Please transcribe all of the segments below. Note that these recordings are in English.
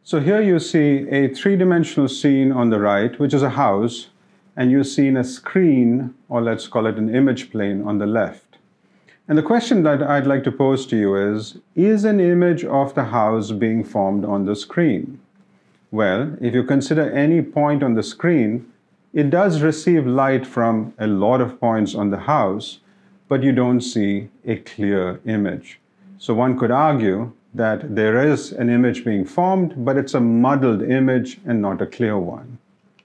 So here you see a three-dimensional scene on the right, which is a house, and you've seen a screen, or let's call it an image plane, on the left. And the question that I'd like to pose to you is an image of the house being formed on the screen? Well, if you consider any point on the screen, it does receive light from a lot of points on the house, but you don't see a clear image. So one could argue that there is an image being formed, but it's a muddled image and not a clear one.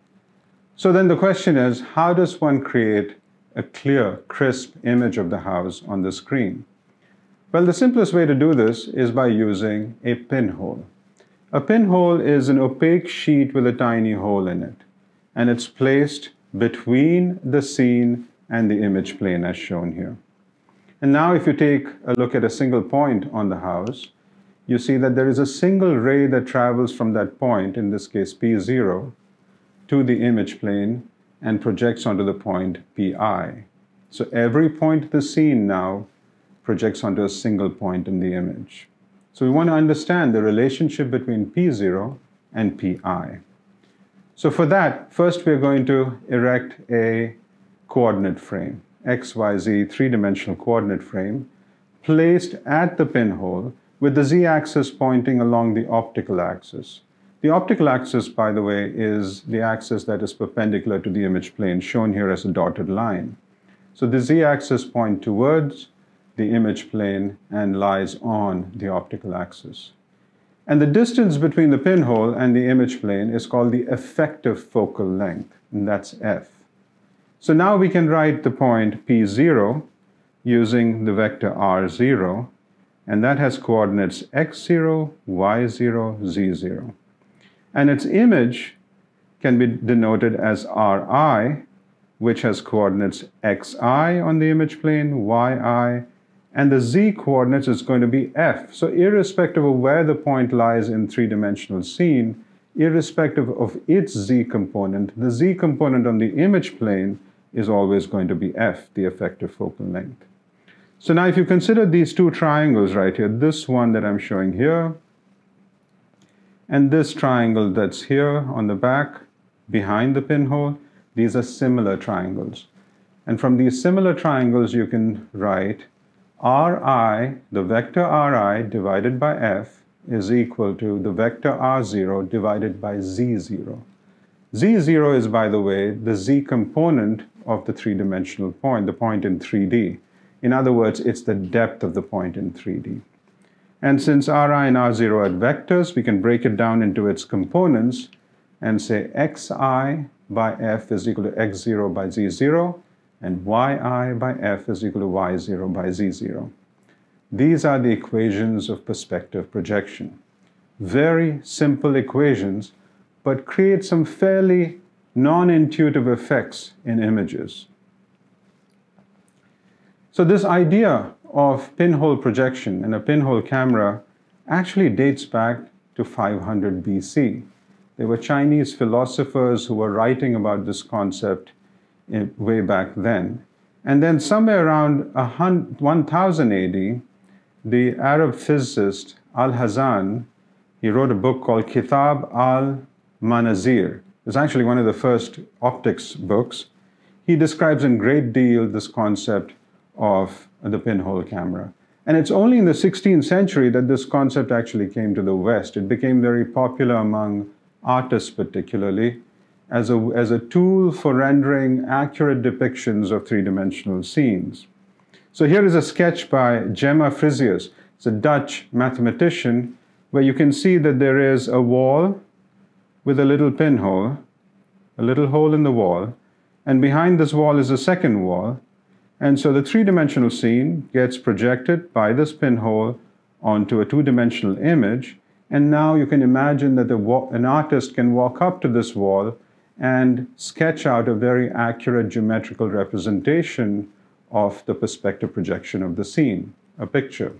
So then the question is, how does one create a clear, crisp image of the house on the screen? Well, the simplest way to do this is by using a pinhole. A pinhole is an opaque sheet with a tiny hole in it, and it's placed between the scene and the image plane as shown here. And now if you take a look at a single point on the house, you see that there is a single ray that travels from that point, in this case P0, to the image plane and projects onto the point Pi. So every point in the scene now projects onto a single point in the image. So we want to understand the relationship between P0 and Pi. So for that, first we're going to erect a coordinate frame, x, y, z, three-dimensional coordinate frame, placed at the pinhole with the z-axis pointing along the optical axis. The optical axis, by the way, is the axis that is perpendicular to the image plane, shown here as a dotted line. So the z-axis points towards the image plane and lies on the optical axis. And the distance between the pinhole and the image plane is called the effective focal length, and that's f. So now we can write the point P0 using the vector r0, and that has coordinates x0, y0, z0. And its image can be denoted as Ri, which has coordinates xi on the image plane, yi, and the z coordinates is going to be f. So irrespective of where the point lies in three-dimensional scene, irrespective of its z component, the z component on the image plane is always going to be f, the effective focal length. So now if you consider these two triangles right here, this one that I'm showing here, and this triangle that's here on the back behind the pinhole, these are similar triangles. And from these similar triangles you can write Ri, the vector Ri divided by f is equal to the vector R0 divided by Z0. Z0 is, by the way, the z component of the three-dimensional point, the point in 3D. In other words, it's the depth of the point in 3D. And since Ri and R0 are vectors, we can break it down into its components and say xi by f is equal to x0 by z0, and yi by f is equal to y0 by z0. These are the equations of perspective projection. Very simple equations, but create some fairly non-intuitive effects in images. So this idea of pinhole projection and a pinhole camera actually dates back to 500 BC. There were Chinese philosophers who were writing about this concept way back then. And then somewhere around 1000 AD, the Arab physicist Al-Hazan, he wrote a book called Kitab al-Manazir. It's actually one of the first optics books. He describes in great deal this concept of the pinhole camera. And it's only in the 16th century that this concept actually came to the West. It became very popular among artists particularly as a tool for rendering accurate depictions of three-dimensional scenes. So here is a sketch by Gemma Frisius. It's a Dutch mathematician where you can see that there is a wall with a little pinhole, a little hole in the wall, and behind this wall is a second wall. And so the three-dimensional scene gets projected by this pinhole onto a two-dimensional image, and now you can imagine that an artist can walk up to this wall and sketch out a very accurate geometrical representation of the perspective projection of the scene, a picture.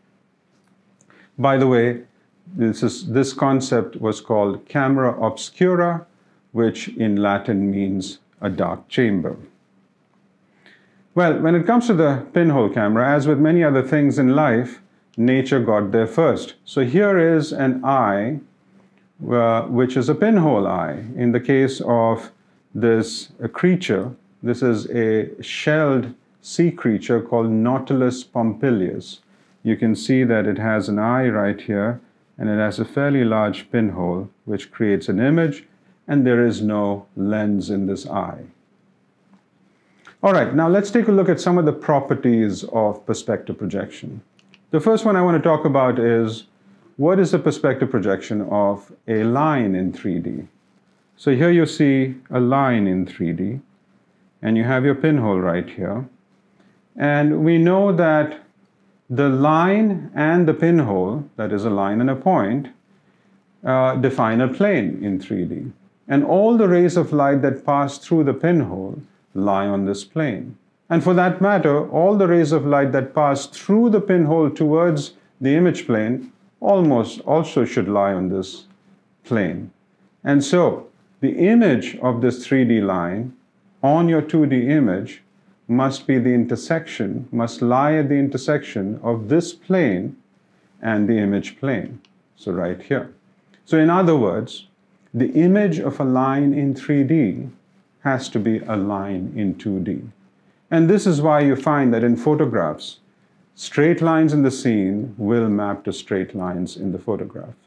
By the way, this concept was called camera obscura, which in Latin means a dark chamber. Well, when it comes to the pinhole camera, as with many other things in life, nature got there first. So here is an eye which is a pinhole eye. In the case of this creature, this is a shelled sea creature called Nautilus pompilius. You can see that it has an eye right here, and it has a fairly large pinhole, which creates an image, and there is no lens in this eye. All right, now let's take a look at some of the properties of perspective projection. The first one I want to talk about is, what is the perspective projection of a line in 3D? So here you see a line in 3D, and you have your pinhole right here. And we know that the line and the pinhole, that is a line and a point, define a plane in 3D. And all the rays of light that pass through the pinhole lie on this plane. And for that matter, all the rays of light that pass through the pinhole towards the image plane almost also should lie on this plane. And so the image of this 3D line on your 2D image must be the intersection, must lie at the intersection of this plane and the image plane. So right here. So in other words, the image of a line in 3D has to be a line in 2D. And this is why you find that in photographs, straight lines in the scene will map to straight lines in the photograph.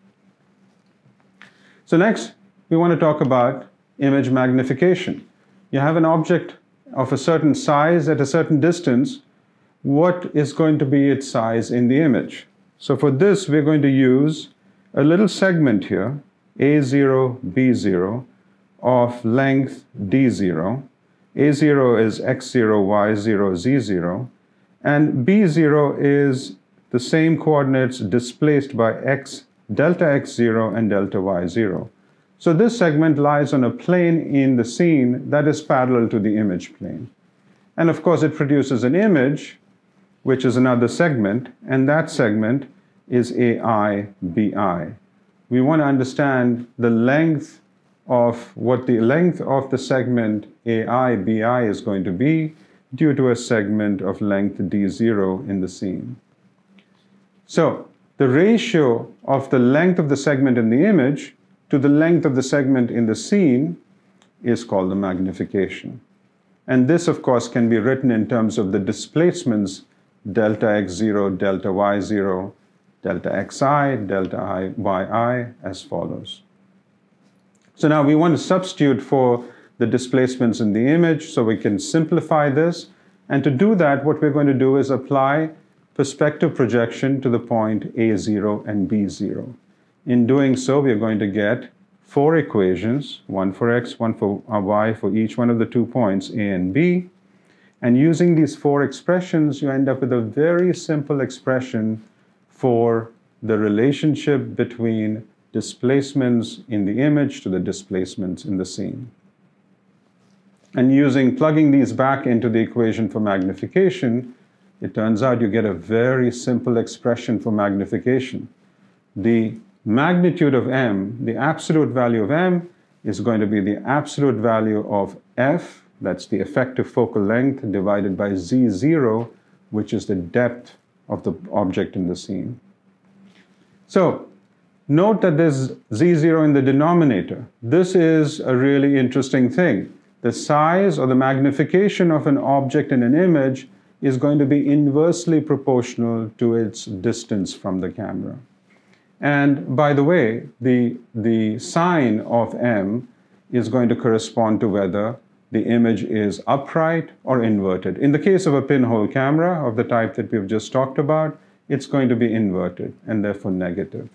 So next, we want to talk about image magnification. You have an object of a certain size at a certain distance. What is going to be its size in the image? So for this, we're going to use a little segment here, A0, B0, of length D0. A0 is x0, y0, z0, and B0 is the same coordinates displaced by delta x0 and delta y0. So this segment lies on a plane in the scene that is parallel to the image plane. And of course, it produces an image, which is another segment, and that segment is AI, BI. We want to understand the length of what the length of the segment AI, BI is going to be due to a segment of length D0 in the scene. So the ratio of the length of the segment in the image to the length of the segment in the scene is called the magnification. And this, of course, can be written in terms of the displacements delta x0, delta y0, delta xi, delta yi, as follows. So now we want to substitute for the displacements in the image so we can simplify this. And to do that, what we're going to do is apply perspective projection to the point A0 and B0. In doing so, we are going to get 4 equations, one for x, one for y, for each one of the 2 points, A and B. And using these 4 expressions, you end up with a very simple expression for the relationship between displacements in the image to the displacements in the scene. And plugging these back into the equation for magnification, it turns out you get a very simple expression for magnification. The magnitude of m, the absolute value of m, is going to be the absolute value of f, that's the effective focal length, divided by z0, which is the depth of the object in the scene. So note that there's z0 in the denominator. This is a really interesting thing. The size or the magnification of an object in an image is going to be inversely proportional to its distance from the camera. And by the way, the sign of m is going to correspond to whether the image is upright or inverted. In the case of a pinhole camera of the type that we've just talked about, it's going to be inverted and therefore negative.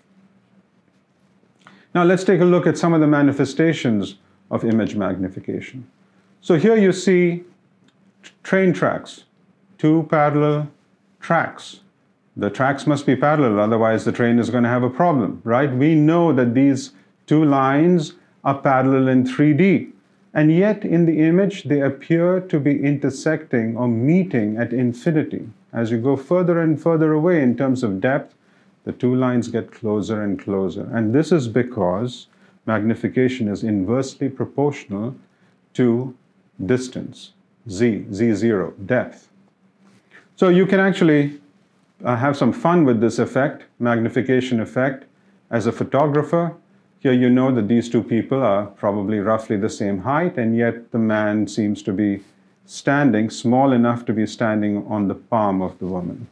Now let's take a look at some of the manifestations of image magnification. So here you see train tracks, 2 parallel tracks. The tracks must be parallel, otherwise the train is going to have a problem, right? We know that these 2 lines are parallel in 3D, and yet in the image they appear to be intersecting or meeting at infinity. As you go further and further away in terms of depth, the 2 lines get closer and closer. And this is because magnification is inversely proportional to distance, z0, depth. So you can actually have some fun with this effect, magnification effect, as a photographer. Here you know that these two people are probably roughly the same height, and yet the man seems to be standing, small enough to be standing on the palm of the woman.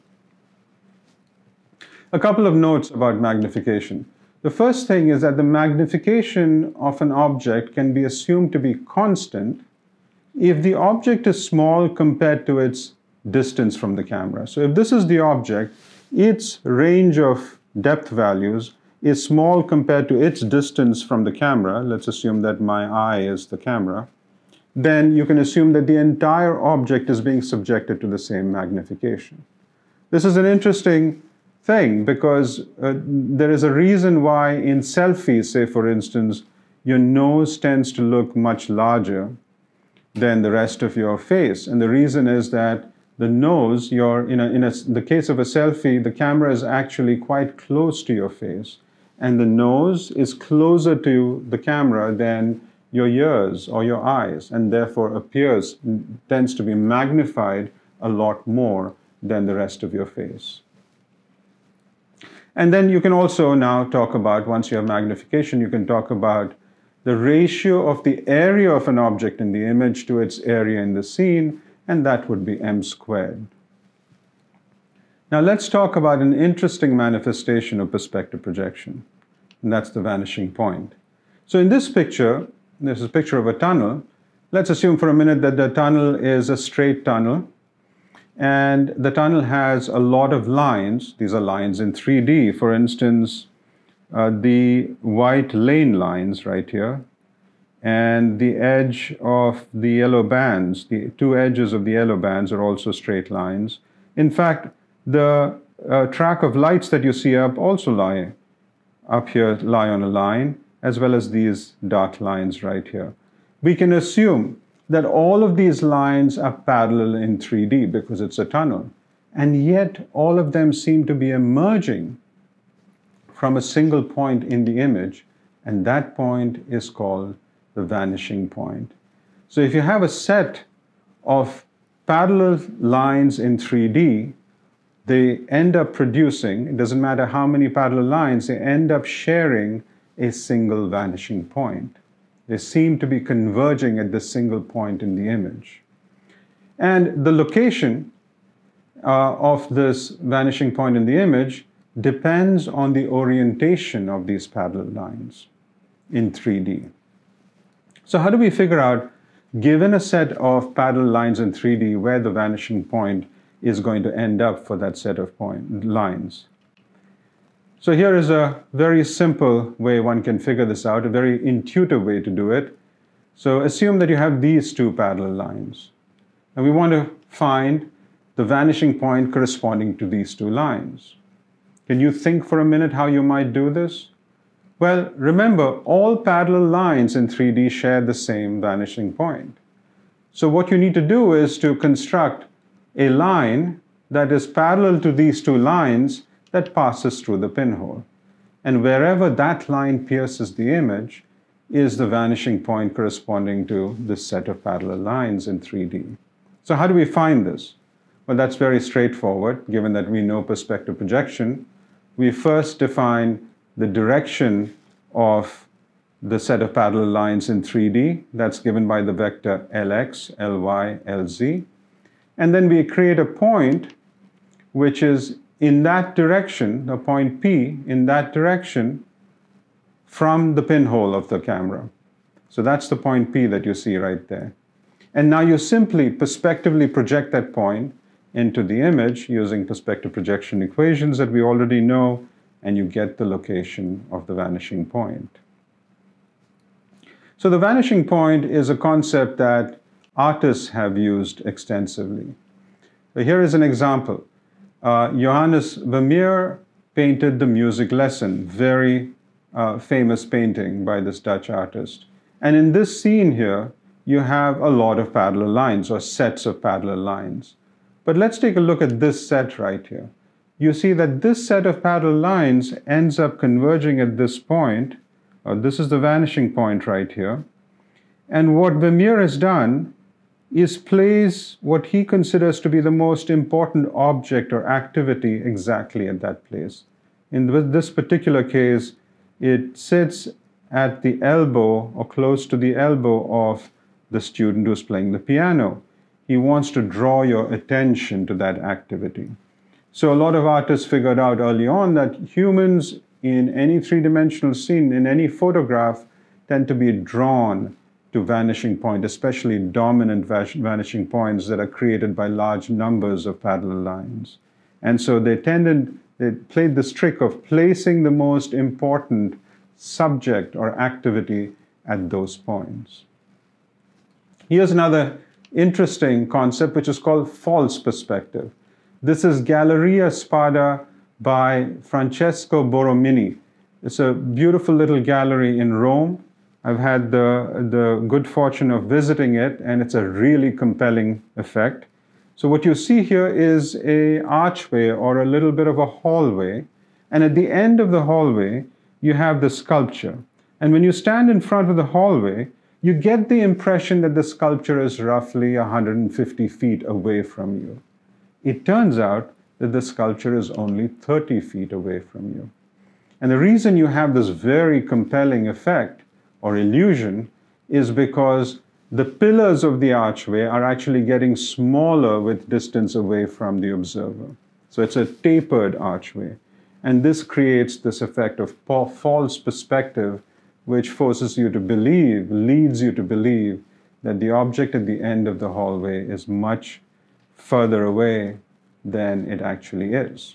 A couple of notes about magnification. The first thing is that the magnification of an object can be assumed to be constant if the object is small compared to its distance from the camera. So if this is the object, its range of depth values is small compared to its distance from the camera. Let's assume that my eye is the camera. Then you can assume that the entire object is being subjected to the same magnification. This is an interesting thing because there is a reason why in selfies, say for instance, your nose tends to look much larger than the rest of your face. And the reason is that the nose, in the case of a selfie, the camera is actually quite close to your face. And the nose is closer to the camera than your ears or your eyes, and therefore tends to be magnified a lot more than the rest of your face. And then you can also now talk about, once you have magnification, you can talk about the ratio of the area of an object in the image to its area in the scene, and that would be m squared. Now let's talk about an interesting manifestation of perspective projection, and that's the vanishing point. So in this picture, this is a picture of a tunnel. Let's assume for a minute that the tunnel is a straight tunnel, and the tunnel has a lot of lines. These are lines in 3D. For instance, the white lane lines right here, and the edge of the yellow bands, the two edges of the yellow bands are also straight lines. In fact, the track of lights that you see also lie on a line, as well as these dark lines right here. We can assume that all of these lines are parallel in 3D because it's a tunnel, and yet all of them seem to be emerging from a single point in the image, and that point is called the vanishing point. So if you have a set of parallel lines in 3D, they end up producing, it doesn't matter how many parallel lines, they end up sharing a single vanishing point. They seem to be converging at this single point in the image. And the location of this vanishing point in the image depends on the orientation of these parallel lines in 3D. So how do we figure out, given a set of parallel lines in 3D, where the vanishing point is going to end up for that set of lines? So here is a very simple way one can figure this out, a very intuitive way to do it. So assume that you have these two parallel lines, and we want to find the vanishing point corresponding to these two lines. Can you think for a minute how you might do this? Well, remember, all parallel lines in 3D share the same vanishing point. So what you need to do is to construct a line that is parallel to these two lines that passes through the pinhole. And wherever that line pierces the image is the vanishing point corresponding to this set of parallel lines in 3D. So how do we find this? Well, that's very straightforward, given that we know perspective projection. We first define the direction of the set of parallel lines in 3D. That's given by the vector Lx, Ly, Lz. And then we create a point which is in that direction, the point P, in that direction from the pinhole of the camera. So that's the point P that you see right there. And now you simply perspectively project that point into the image using perspective projection equations that we already know, and you get the location of the vanishing point. So the vanishing point is a concept that artists have used extensively. So here is an example. Johannes Vermeer painted The Music Lesson, very famous painting by this Dutch artist. And in this scene here, you have a lot of parallel lines or sets of parallel lines. But let's take a look at this set right here. You see that this set of parallel lines ends up converging at this point. This is the vanishing point right here. And what Vermeer has done is place what he considers to be the most important object or activity exactly at that place. In this particular case, it sits at the elbow or close to the elbow of the student who's playing the piano. He wants to draw your attention to that activity. So a lot of artists figured out early on that humans in any three-dimensional scene, in any photograph, tend to be drawn to vanishing point, especially dominant vanishing points that are created by large numbers of parallel lines. And so they played this trick of placing the most important subject or activity at those points. Here's another interesting concept, which is called false perspective. This is Galleria Spada by Francesco Borromini. It's a beautiful little gallery in Rome. I've had the good fortune of visiting it, and it's a really compelling effect. So what you see here is an archway or a little bit of a hallway, and at the end of the hallway, you have the sculpture. And when you stand in front of the hallway, you get the impression that the sculpture is roughly 150 feet away from you. It turns out that the sculpture is only 30 feet away from you. And the reason you have this very compelling effect or illusion is because the pillars of the archway are actually getting smaller with distance away from the observer. So it's a tapered archway. And this creates this effect of false perspective, which forces you to believe, leads you to believe that the object at the end of the hallway is much further away than it actually is.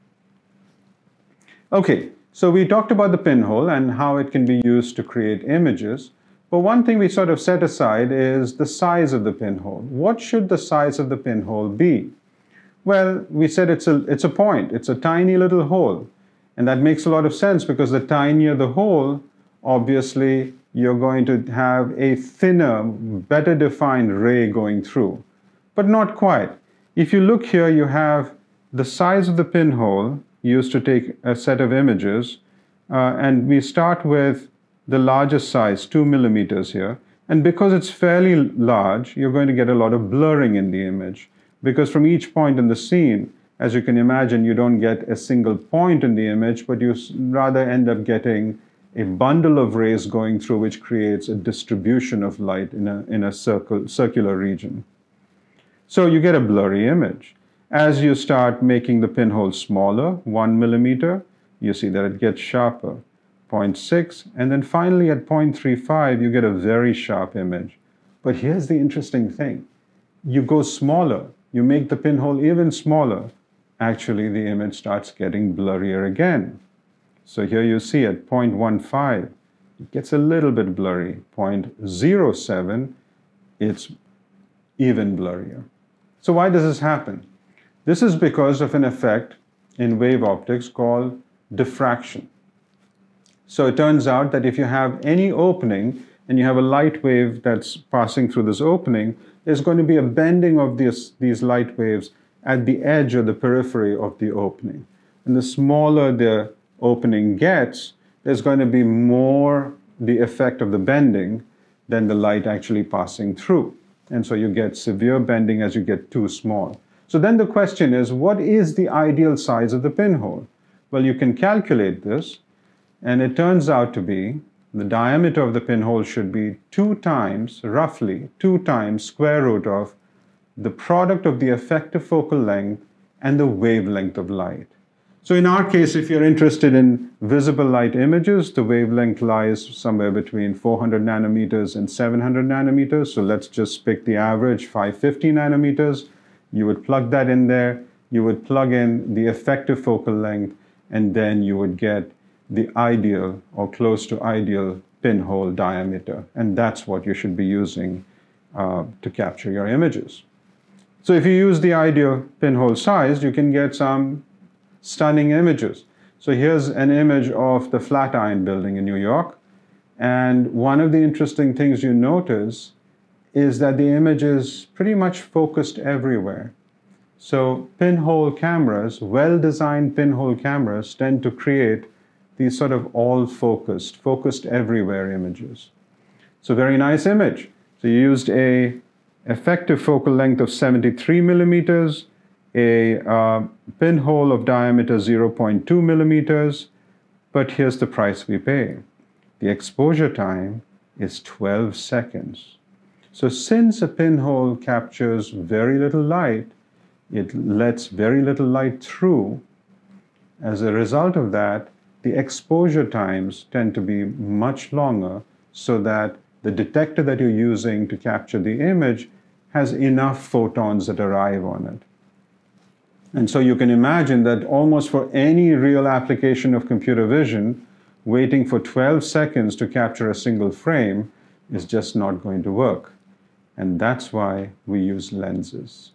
Okay, so we talked about the pinhole and how it can be used to create images. But one thing we sort of set aside is the size of the pinhole. What should the size of the pinhole be? Well, we said it's a point. It's a tiny little hole. And that makes a lot of sense because the tinier the hole, obviously, you're going to have a thinner, better defined ray going through. But not quite. If you look here, you have the size of the pinhole used to take a set of images. And we start with the largest size, 2 millimeters here. And because it's fairly large, you're going to get a lot of blurring in the image. Because from each point in the scene, as you can imagine, you don't get a single point in the image, but you rather end up getting a bundle of rays going through, which creates a distribution of light in a circular region. So you get a blurry image. As you start making the pinhole smaller, 1 millimeter, you see that it gets sharper, 0.6, and then finally at 0.35, you get a very sharp image. But here's the interesting thing. You go smaller, you make the pinhole even smaller, actually the image starts getting blurrier again. So here you see at 0.15, it gets a little bit blurry. 0.07, it's even blurrier. So why does this happen? This is because of an effect in wave optics called diffraction. So it turns out that if you have any opening and you have a light wave that's passing through this opening, there's going to be a bending of these light waves at the edge or the periphery of the opening. And the smaller the opening gets, there's going to be more the effect of the bending than the light actually passing through. And so you get severe bending as you get too small. So then the question is, what is the ideal size of the pinhole? Well, you can calculate this, and it turns out to be the diameter of the pinhole should be 2 times, roughly 2 times square root of the product of the effective focal length and the wavelength of light. So in our case, if you're interested in visible light images, the wavelength lies somewhere between 400 nanometers and 700 nanometers. So let's just pick the average, 550 nanometers. You would plug that in there. You would plug in the effective focal length, and then you would get the ideal or close to ideal pinhole diameter. And that's what you should be using to capture your images. So if you use the ideal pinhole size, you can get some stunning images. So here's an image of the Flatiron Building in New York. And one of the interesting things you notice is that the image is pretty much focused everywhere. So pinhole cameras, well-designed pinhole cameras, tend to create these sort of all-focused, focused everywhere images. So very nice image. So you used a effective focal length of 73 millimeters, a pinhole of diameter 0.2 millimeters, but here's the price we pay. the exposure time is 12 seconds. So since a pinhole captures very little light, it lets very little light through. As a result of that, the exposure times tend to be much longer so that the detector that you're using to capture the image has enough photons that arrive on it. And so you can imagine that almost for any real application of computer vision, waiting for 12 seconds to capture a single frame is just not going to work. And that's why we use lenses.